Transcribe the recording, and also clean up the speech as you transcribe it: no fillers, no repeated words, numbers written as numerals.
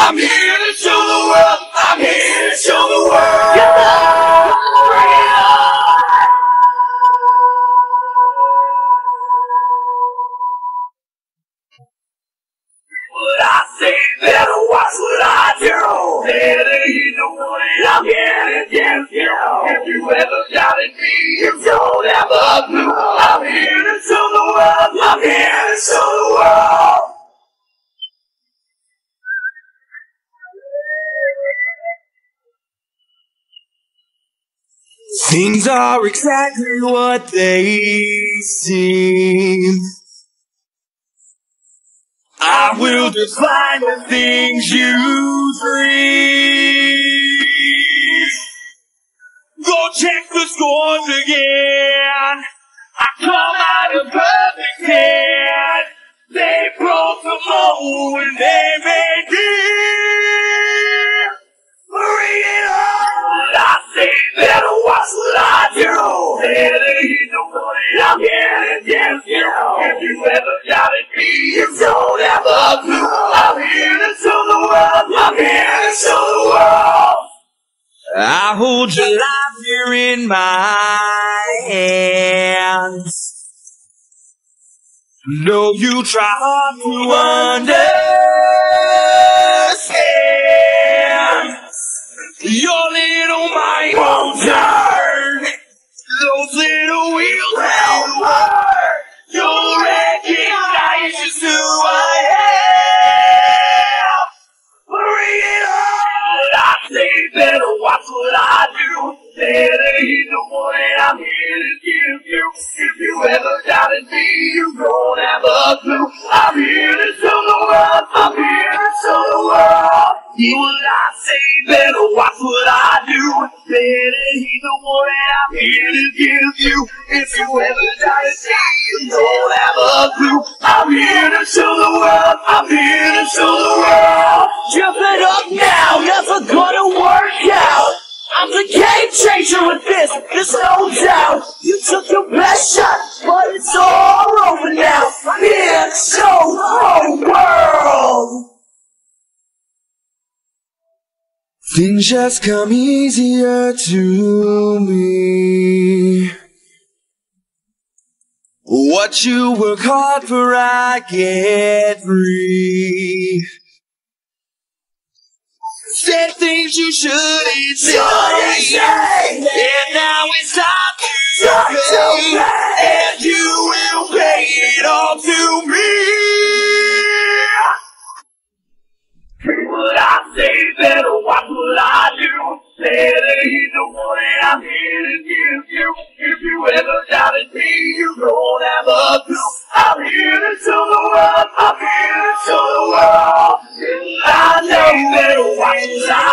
I'm here to show the world. I'm here to show the world. Bring it on. What I say, better watch what I do. Better you know what I'm here to give you. If you ever doubted me, you don't have a clue. I'm here to show the world. I'm here to show the world. Things are exactly what they seem. I will define the things you dream. Go check the scores again. I come out of perfect 10. They broke the mold and they made me. Bring it on. I say better watch what I do. Better you know what I'm here to give you. If you ever doubted me, you don't have a clue. I'm here to show the world. I'm here to show the world. I hold your life here in my hands. Know you try hard to understand. Your little mind won't turn. Those little wheels will work. You'll recognize just who I am. Bring it on. I say better watch what I do. Better you know what I'm here to give you. If you ever doubted me, you don't have a clue. I'm here to show the world. I'm here to show the world. You will not say better watch what I do. Better you know what I'm here to give you. If you ever doubted me, you don't have a clue. I'm here to show the world. I'm here to show the world. Jump it up now, never gonna work out. I'm the game changer with this, there's no doubt. You took your best shot, but it's all over now. I'm here to show the world. Things just come easier to me. What you work hard for, I get free. Said things you shouldn't say, and now it's time to pay, and you will pay it all to me. What I say, better watch what I do. Better you know what I'm here to give you. If you ever doubted me, you don't have a clue. I'm here to show the world. I'm here to show the world. I know better watch what I